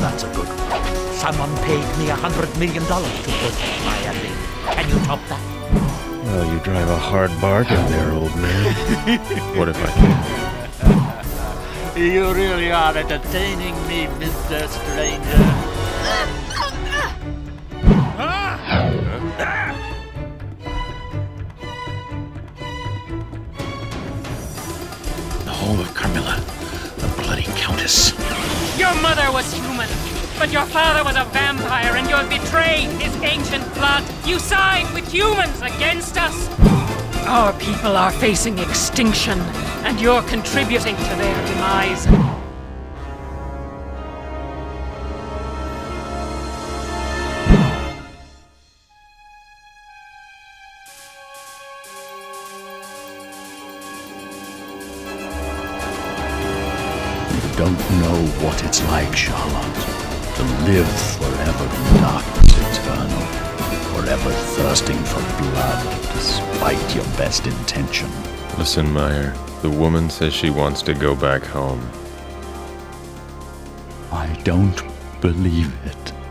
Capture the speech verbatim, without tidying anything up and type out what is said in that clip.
that's a good one. Someone paid me a hundred million dollars to put my ending. Can you top that? Well, you drive a hard bargain there, old man. What if I can? You really are entertaining me, Mister Stranger. The home of Carmilla, the bloody countess. Your mother was human, but your father was a vampire, and you have betrayed his ancient blood. You side with humans against us. Our people are facing extinction, and you're contributing to their demise. You don't know what it's like, Charlotte, to live forever in darkness eternal, forever thirsting for blood despite your best intention. Listen, Meier, the woman says she wants to go back home. I don't believe it.